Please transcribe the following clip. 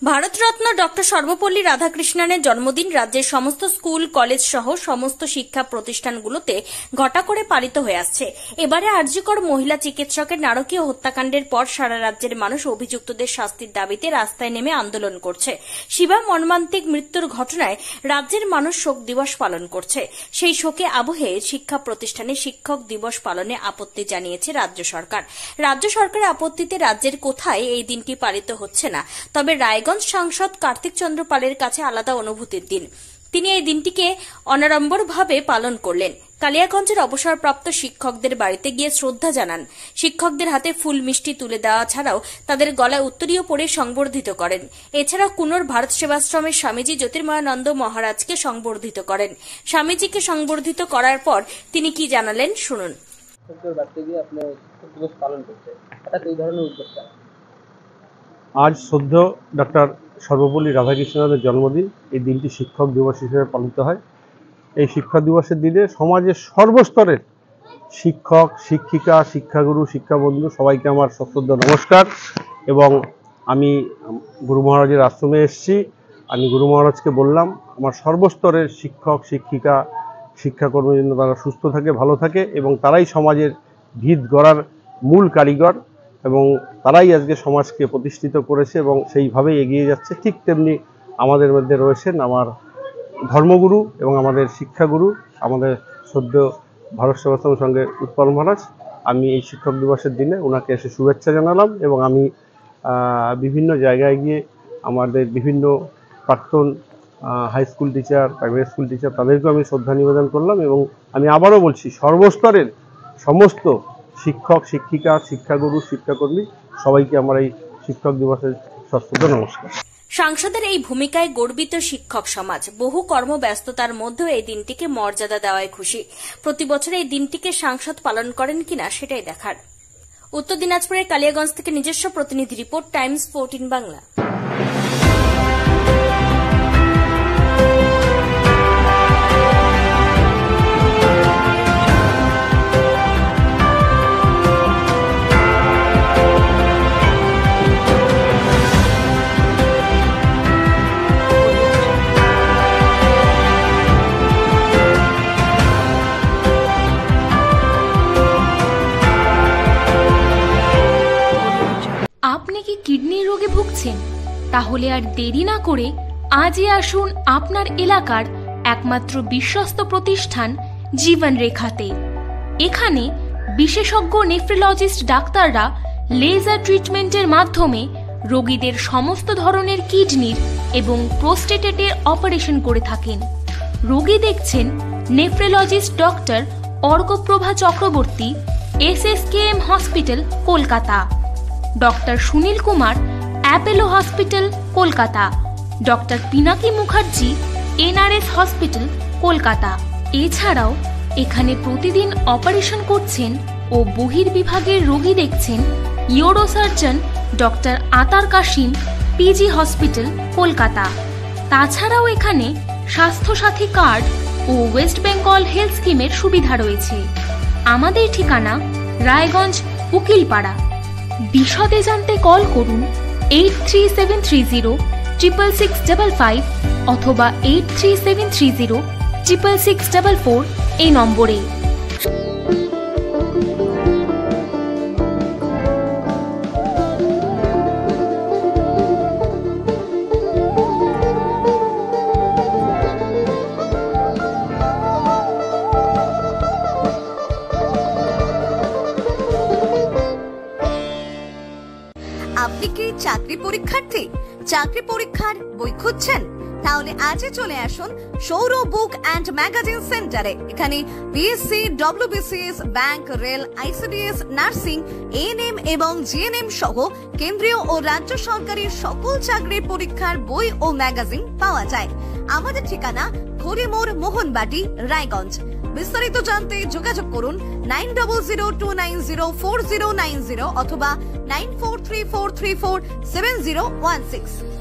Bharat Ratna doctor Sarvepalli রাধাকৃষ্ণনের জন্মদিন রাজ্যের সমস্ত স্কুল কলেজ সহ সমস্ত শিক্ষা প্রতিষ্ঠানগুলোতে ঘটা করে পালিত হয়ে আসছে। এবারে আরজিকর মহিলা চিকিৎসকের নারকীয় হত্যাকাণ্ডের পর সারা রাজ্যের মানুষ অভিযুক্তদের শাস্তির দাবিতে রাস্তায় নেমে আন্দোলন করছে। শিবা মর্মান্তিক মৃত্যুর ঘটনায় রাজ্যের মানুষ শোক দিবস পালন করছে। সেই শোকে আবহে শিক্ষা প্রতিষ্ঠানে শিক্ষক দিবস পালনে আপত্তি জানিয়েছে রাজ্য সরকার। রাজ্য সরকারের আপত্তিতে রাজ্যের কোথায় এই দিনটি পালিত হচ্ছে না, তবে রায়গঞ্জ সাংসদ কার্তিক চন্দ্র পালের কাছে আলাদা অনুভূতির দিন। তিনি এই দিনটিকে অনাড়ম্বরভাবে পালন করলেন। কালিয়াগঞ্জের অবসরপ্রাপ্ত শিক্ষকদের বাড়িতে গিয়ে শ্রদ্ধা জানান। শিক্ষকদের হাতে ফুল মিষ্টি তুলে দেওয়া ছাড়াও তাদের গলায় উত্তরীয় পরে সংবর্ধিত করেন। এছাড়া কুনোর ভারত সেবাশ্রমের স্বামীজি জ্যোতির্ময়ানন্দ মহারাজকে সংবর্ধিত করেন। স্বামীজিকে সংবর্ধিত করার পর তিনি কি জানালেন শুনুন। আজ শ্রদ্ধ ডক্টর সর্বপল্লী রাধাকৃষ্ণনের জন্মদিন। এই দিনটি শিক্ষক দিবস হিসেবে পালিত হয়। এই শিক্ষক দিবসের দিনে সমাজের সর্বস্তরের শিক্ষক, শিক্ষিকা, শিক্ষাগুরু, শিক্ষাবন্ধু সবাইকে আমার সশ্রদ্ধ নমস্কার। এবং আমি গুরু মহারাজের আশ্রমে এসেছি। আমি গুরু মহারাজকে বললাম আমার সর্বস্তরের শিক্ষক, শিক্ষিকা, শিক্ষাকর্মী যেন তারা সুস্থ থাকে, ভালো থাকে এবং তারাই সমাজের ভিত গড়ার মূল কারিগর এবং তারাই আজকে সমাজকে প্রতিষ্ঠিত করেছে এবং সেইভাবেই এগিয়ে যাচ্ছে। ঠিক তেমনি আমাদের মধ্যে রয়েছেন আমার ধর্মগুরু এবং আমাদের শিক্ষাগুরু, আমাদের সদ্য ভারত সেবাশ্রম সঙ্গে উৎপল মহারাজ। আমি এই শিক্ষক দিবসের দিনে ওনাকে এসে শুভেচ্ছা জানালাম এবং আমি বিভিন্ন জায়গায় গিয়ে আমাদের বিভিন্ন প্রাক্তন high school teacher, primary school teacher তাদেরকেও আমি শ্রদ্ধা নিবেদন করলাম এবং আমি আবারও বলছি সর্বস্তরের সমস্ত শিক্ষক, শিক্ষিকা, শিক্ষাগুরু, শিক্ষাকর্মী সবাইকে আমার এই শিক্ষক দিবসের সশ্রদ্ধ নমস্কার। সাংসদের এই ভূমিকায় গর্বিত শিক্ষক সমাজ। বহু কর্মব্যস্ততার মধ্যেও এই দিনটিকে মর্যাদা দেওয়ায় খুশি। প্রতি বছর এই দিনটিকে সাংসদ পালন করেন কিনা সেটাই দেখার। উত্তর দিনাজপুরের কালিয়াগঞ্জ থেকে নিজস্ব প্রতিনিধি রিপোর্ট, টাইমস 14 বাংলা। আপনি কি কিডনি রোগে ভুগছেন? তাহলে আর দেরি না করে আজই আসুন আপনার এলাকার একমাত্র বিশ্বস্ত প্রতিষ্ঠান জীবন রেখাতে। এখানে বিশেষজ্ঞ নেফ্রোলজিস্ট ডাক্তাররা লেজার ট্রিটমেন্টের মাধ্যমে রোগীদের সমস্ত ধরনের কিডনির এবং প্রোস্টেটের অপারেশন করে থাকেন। রোগী দেখছেন nephrologist doctor Arkaprabha Chakraborty, SSKM hospital, Kolkata. Doctor Sunil Kumar, Apollo hospital, Kolkata. Doctor Pinaki Mukherjee, NRS hospital, Kolkata. এছাড়াও এখানে প্রতিদিন অপারেশন করছেন ও বহির্বিভাগের রোগী দেখছেন ইউরোসার্জন ডক্টর আতার কাশিম, PG হসপিটাল, কলকাতা। তাছাড়াও এখানে স্বাস্থ্যসাথী কার্ড ও ওয়েস্ট বেঙ্গল হেলথ স্কিমের সুবিধা রয়েছে। আমাদের ঠিকানা রায়গঞ্জ, উকিলপাড়া। বিশদে জানতে কল করুন 8373066655 অথবা 8373066644 এই নম্বরে। আপনি কি চাকরি পরীক্ষার্থী? চাকরি পরীক্ষার বই খুঁজছেন? তাহলে আজই চলে আসুন সৌরভ বুক অ্যান্ড ম্যাগাজিন সেন্টারে। এখানে BSc, WBCS, bank, rail, ICDS, nursing, ANM এবং GNM সহ কেন্দ্রীয় ও রাজ্য সরকারি সকল চাকরির পরীক্ষার বই ও ম্যাগাজিন পাওয়া যায়। আমাদের ঠিকানা হরিমোড়, মোহনবাটি, রায়গঞ্জ। বিস্তারিত জানতে যোগাযোগ করুন 9002904090 অথবা 9434347016।